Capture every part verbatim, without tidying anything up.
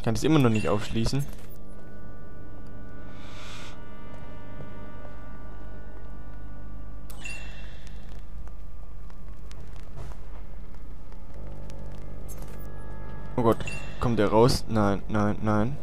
Ich kann es immer noch nicht aufschließen. Oh Gott, kommt der raus? Nein, nein, nein.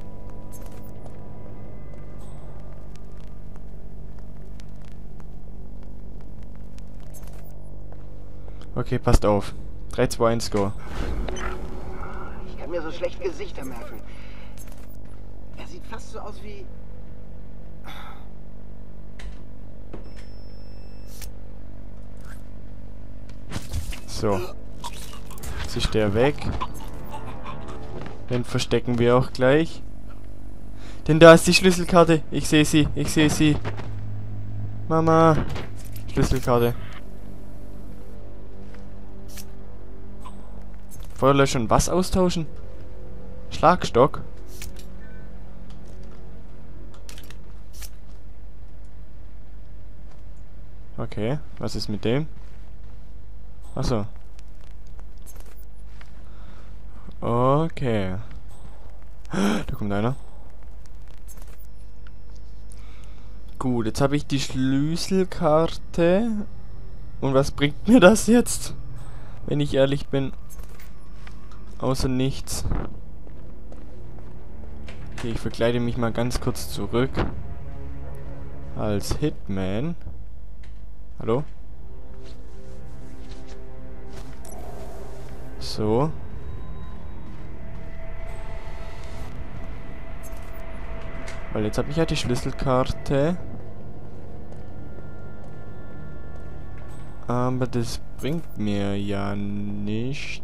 Okay, passt auf. drei, zwei, eins, Go. Ich kann mir so schlecht Gesichter merken. Er sieht fast so aus wie... So. Jetzt ist der weg. Den verstecken wir auch gleich. Denn da ist die Schlüsselkarte. Ich sehe sie, ich sehe sie. Mama. Schlüsselkarte. Feuerlöscher und was austauschen? Schlagstock. Okay, was ist mit dem? Achso. Okay. Da kommt einer. Gut, jetzt habe ich die Schlüsselkarte. Und was bringt mir das jetzt? Wenn ich ehrlich bin. Außer nichts. Okay, ich verkleide mich mal ganz kurz zurück. Als Hitman. Hallo? So. Weil jetzt habe ich ja die Schlüsselkarte. Aber das bringt mir ja nicht.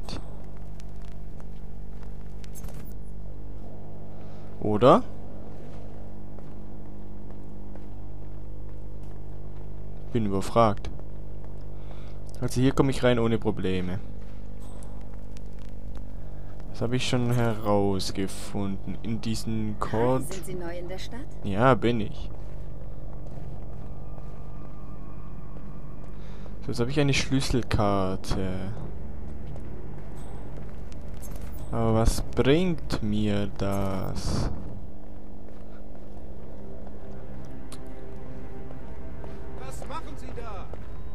Oder? Bin überfragt. Also hier komme ich rein ohne Probleme. Das habe ich schon herausgefunden. In diesen Code. Sind Sie neu in der Stadt? Ja, bin ich. So, jetzt habe ich eine Schlüsselkarte. Aber was bringt mir das? Was machen Sie da?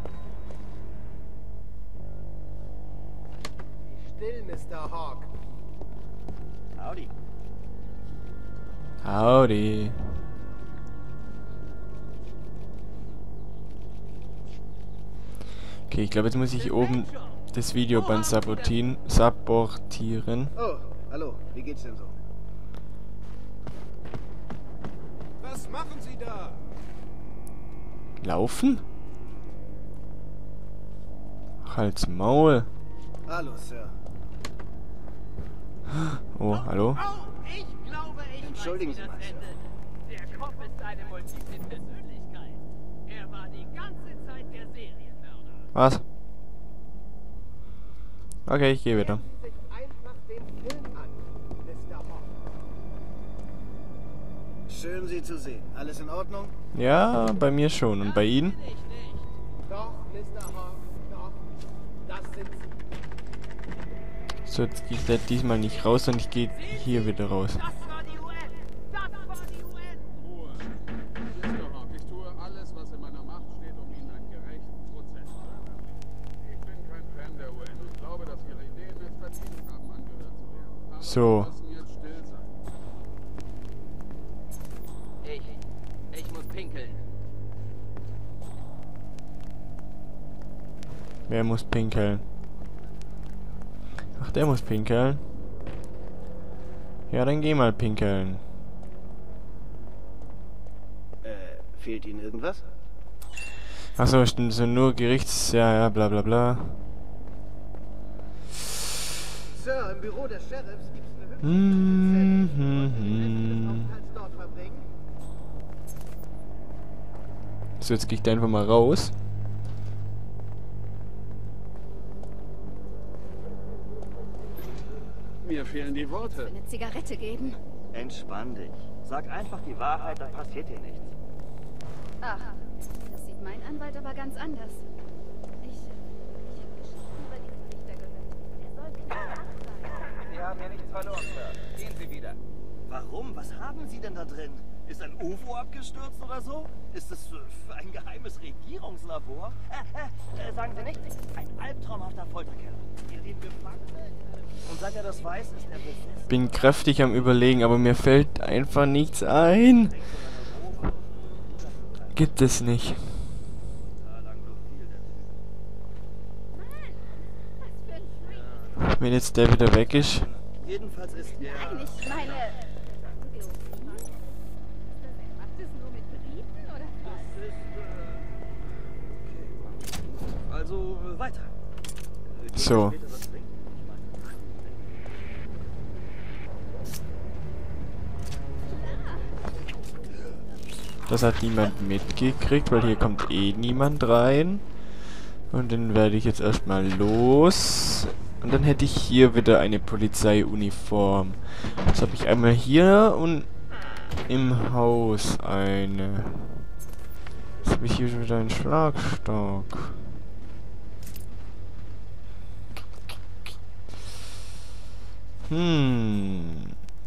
Still, Mister Hawk. Howdy. Howdy. Okay, ich glaube, jetzt muss ich oben das Videoband sabotieren. Sabotieren. Oh, hallo. Wie geht's denn so? Was machen Sie da? Laufen? Ach, halt's Maul. Hallo, Sir. Oh, hallo? Oh, ich glaube, ich Entschuldigen weiß, wie Sie das mal, Sir. endet. Der Kopf ist eine multiple Persönlichkeit. Er war die ganze Zeit der Serienmörder. Was? Okay, ich gehe wieder. Sehen Sie sich einfach den Film an, Mister Hawk. Schön, Sie zu sehen. Alles in Ordnung? Ja, bei mir schon. Und bei Ihnen? Ich nicht. Doch, Mister Hawk, doch. Das sind Sie. So, jetzt gehe ich da diesmal nicht raus und ich gehe hier wieder raus. Das war die U N. Das war die U N. Ruhe. Mister Hawk, ich tue alles, was in meiner Macht steht, um Ihnen einen gerechten Prozess zu ermöglichen. Ich bin kein Fan der U N und glaube, dass Ihre Ideen es verdient haben, angehört zu werden. Aber So. Sie müssen jetzt still sein. Ich. Ich muss pinkeln. Wer muss pinkeln? Ach, der muss pinkeln. Ja, dann geh mal pinkeln. Äh, fehlt Ihnen irgendwas? Achso, stimmt, so nur Gerichts... Ja, ja, bla bla bla. Sir, im Büro des Sheriffs gibt's eine hübsche Hm, hm, Wollen Sie den Rest des hm. Aufenthalts dort verbringen? So, jetzt gehe ich da einfach mal raus. Mir fehlen die Worte. Eine Zigarette geben? Entspann dich. Sag einfach die Wahrheit, dann passiert dir nichts. Ach, das sieht mein Anwalt aber ganz anders. Ich, ich habe Geschichten über diesen Richter gehört. Er soll knallhart sein. Sie haben ja nichts verloren. Monster. Gehen Sie wieder. Warum? Was haben Sie denn da drin? Ist ein U F O abgestürzt oder so? Ist es äh, ein geheimes Regierungslabor? Äh, äh, äh, sagen Sie nicht? Ein albtraumhafter Folterkeller. Wir leben Gefangene. Und seit er das weiß, ist er besessen. Bin kräftig am Überlegen, aber mir fällt einfach nichts ein. Gibt es nicht. Wenn jetzt der wieder weg ist. Jedenfalls ist er... Nein, ich meine... Macht es nur mit Briten, oder was? Also äh, weiter. Äh, So. Das hat niemand mitgekriegt, weil hier kommt eh niemand rein. Und dann werde ich jetzt erstmal los. Und dann hätte ich hier wieder eine Polizeiuniform. Jetzt habe ich einmal hier und im Haus eine. Jetzt habe ich hier schon wieder einen Schlagstock. Hm.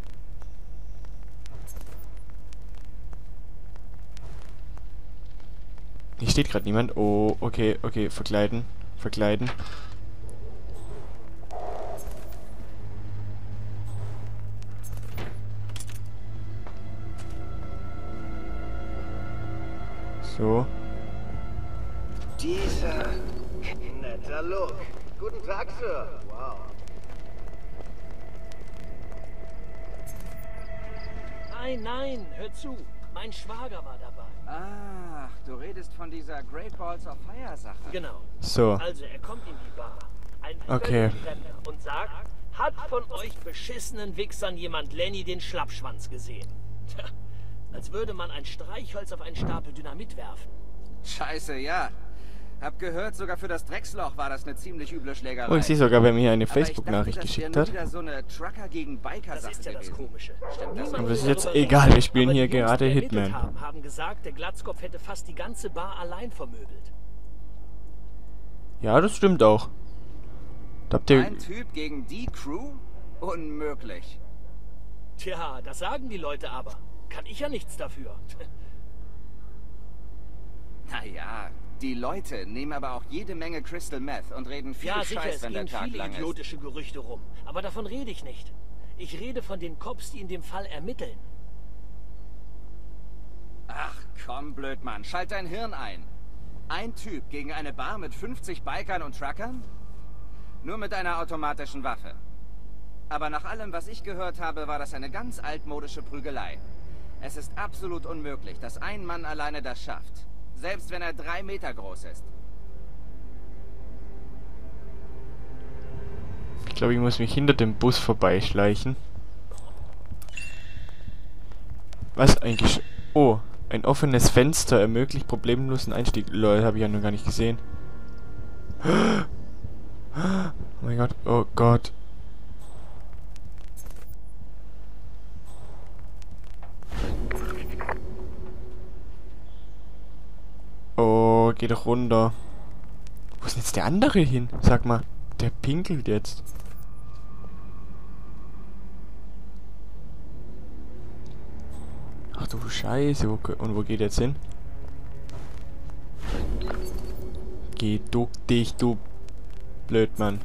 Hier steht gerade niemand. Oh, okay, okay, verkleiden. Verkleiden. So. Dieser netter Look. Guten Tag, Sir. Wow. Nein, nein, hör zu. Mein Schwager war dabei. Ach, du redest von dieser Great Balls of Fire Sache. Genau. So. Also er kommt in die Bar. Ein Okay. Fremder und sagt, hat von euch beschissenen Wichsern jemand Lenny den Schlappschwanz gesehen? Tja, als würde man ein Streichholz auf einen Stapel Dynamit werfen. Scheiße, ja. Hab gehört, sogar für das Drecksloch war das eine ziemlich üble Schlägerei. Oh, ich sehe sogar, wer mir hier eine Aber ich Facebook-Nachricht dachte, das geschickt wäre hat. nur wieder so eine Trucker gegen Biker Das Sache ist ja das gewesen. Komische. Stimmt das? Aber das ist will jetzt darüber egal, reden. wir spielen Aber hier die Jungs, gerade die ermittelt Hitman. Haben, haben gesagt, der Glatzkopf hätte fast die ganze Bar allein vermöbelt. Ja, das stimmt auch. Da habt ihr... Ein Typ gegen die Crew? Unmöglich. Tja, das sagen die Leute aber. Kann ich ja nichts dafür. Naja, die Leute nehmen aber auch jede Menge Crystal Meth und reden viel Ja, sicher, Scheiß, es wenn der gehen Tag viele lang ist. idiotische Gerüchte rum. Aber davon rede ich nicht. Ich rede von den Cops, die in dem Fall ermitteln. Ach komm, Blödmann, schalt dein Hirn ein. Ein Typ gegen eine Bar mit fünfzig Bikern und Truckern? Nur mit einer automatischen Waffe. Aber nach allem, was ich gehört habe, war das eine ganz altmodische Prügelei. Es ist absolut unmöglich, dass ein Mann alleine das schafft. Selbst wenn er drei Meter groß ist. Ich glaube, ich muss mich hinter dem Bus vorbeischleichen. Was eigentlich... Oh, ein offenes Fenster ermöglicht problemlosen Einstieg. Lol, habe ich ja noch gar nicht gesehen. Oh mein Gott, oh Gott. Oh, geh doch runter. Wo ist denn jetzt der andere hin? Sag mal, der pinkelt jetzt. Ach du Scheiße, wo, und wo geht er jetzt hin? Geh, duck dich, du Blödmann.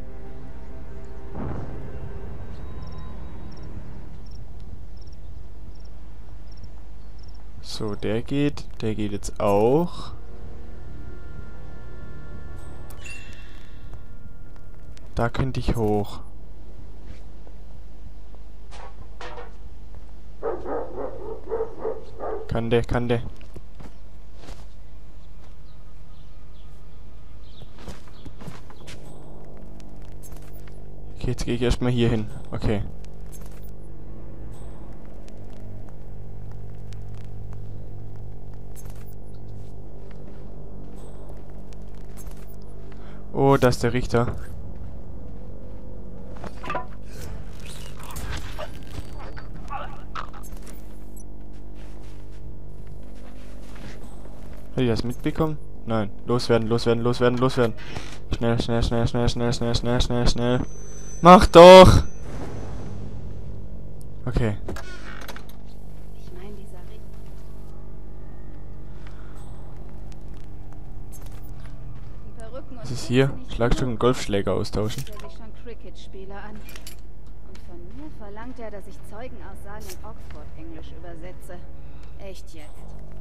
So, der geht, der geht jetzt auch. Da könnte ich hoch. Kann der, kann der. Okay, jetzt gehe ich erstmal hier hin. Okay. Oh, da ist der Richter. Hat die das mitbekommen? Nein. Loswerden, loswerden, loswerden, loswerden. Schnell, schnell, schnell, schnell, schnell, schnell, schnell, schnell, schnell. Mach doch! Okay. Ich meine, dieser Ring. Die Perücken und Was ist hier? Hüte nicht Schlagstock genug. und Golfschläger austauschen. Stell sich schon Cricket-Spieler an. Und von mir verlangt er, dass ich Zeugenaussagen in Oxford Englisch übersetze. Echt jetzt?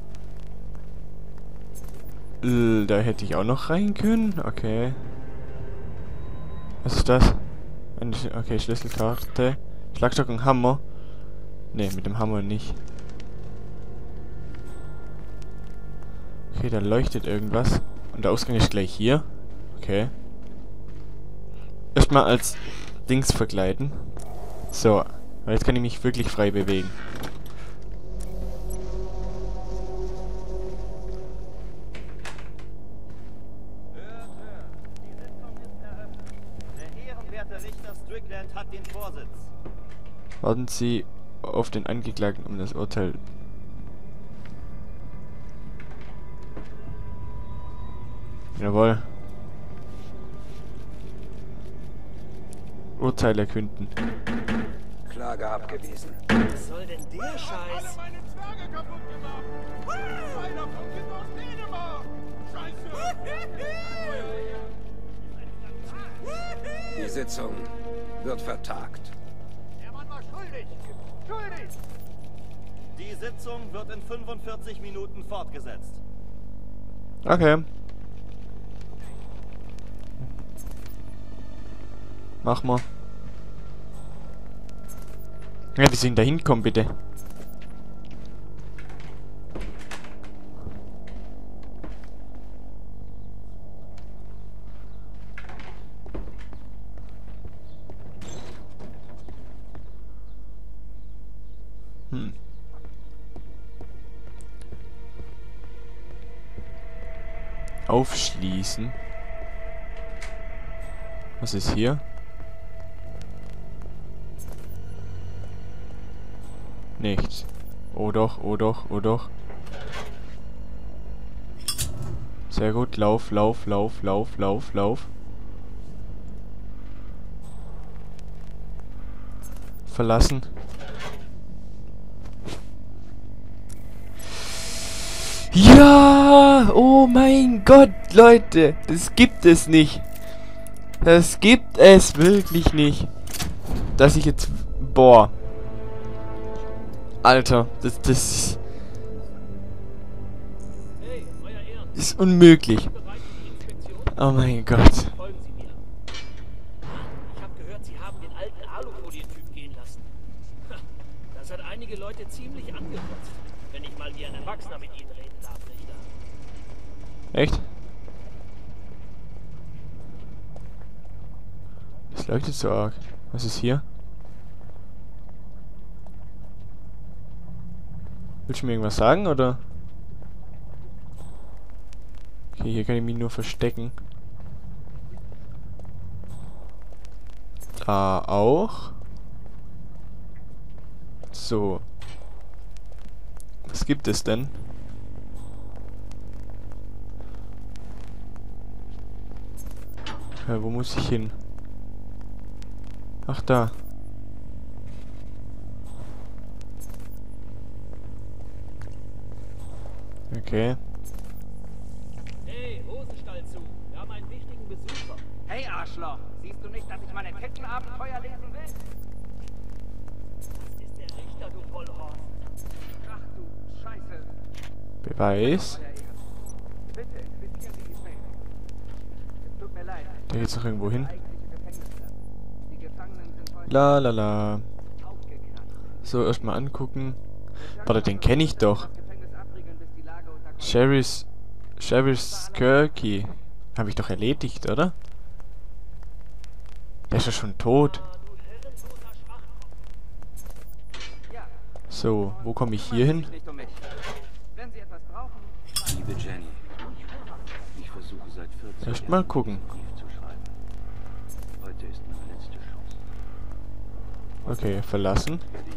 L, da hätte ich auch noch rein können. Okay. Was ist das? Eine, Sch- okay, Schlüsselkarte. Schlagstock und Hammer. Ne, mit dem Hammer nicht. Okay, da leuchtet irgendwas. Und der Ausgang ist gleich hier. Okay. Erstmal als Dings verkleiden. So. Jetzt kann ich mich wirklich frei bewegen. Hört, hört. Die Sitzung ist eröffnet. Der ehrenwerte Richter Strickland hat den Vorsitz. Warten Sie auf den Angeklagten um das Urteil. Jawohl. Urteil erkünden. Klage abgewiesen. Was soll denn der Scheiß? Meine Zwerge kaputt gemacht! Zwei davon sind aus Dänemark! Scheiße! Die Sitzung wird vertagt. Der Mann war schuldig! Schuldig! Die Sitzung wird in fünfundvierzig Minuten fortgesetzt. Okay. Mach mal. Ja, wie sind da hinkommen, bitte? Hm. Aufschließen. Was ist hier? Nichts. Oh doch, oh doch, oh doch. Sehr gut. Lauf, lauf, lauf, lauf, lauf, lauf. Verlassen. Ja! Oh mein Gott, Leute! Das gibt es nicht. Das gibt es wirklich nicht. Dass ich jetzt... Boah. Alter, das, das Hey, euer Ehren. ist unmöglich. Bereit für die Inspektion? Oh mein Gott. Folgen Sie mir. Ich habe gehört, Sie haben den alten Alufolientyp gehen lassen. Ha, das hat einige Leute ziemlich angekotzt. Wenn ich mal wie ein Erwachsener mit Ihnen reden darf, Richter. Echt? Das leuchtet so arg. Was ist hier? Willst du mir irgendwas sagen, oder? Okay, hier kann ich mich nur verstecken. Da auch. So. Was gibt es denn? Ja, wo muss ich hin? Ach, da. Okay. Hey, Hosenstall zu. Wir haben einen wichtigen Besucher. Hey Arschloch, siehst du nicht, dass ich meine Tittenabenteuer lesen will? Das ist der Richter, du Vollhorst. Ach du Scheiße. Beweis. Euer Ehren. Bitte inspizieren Sie die Mail. Es tut mir leid. Da geht's noch irgendwo hin. Eigentliche Gefängnisplatz. Die Gefangenen sind heute La la la. aufgekratzt. So, erstmal angucken. Warte, den kenne ich doch. Das Gefängnis abriegeln, bis die Lage unter Kontrolle Sheriff's... Sheriff's Skirky. Habe ich doch erledigt, oder? Der ist ja schon tot. Du hirnloser Schwachkopf. ist. Ja, So, wo komme ich hier hin? sich nicht um mich. Wenn Sie etwas brauchen, Liebe Jenny, ich versuche seit vierzig Erst mal Jahren gucken. diesen Brief zu schreiben. Heute ist meine letzte Chance. Okay, verlassen. Werde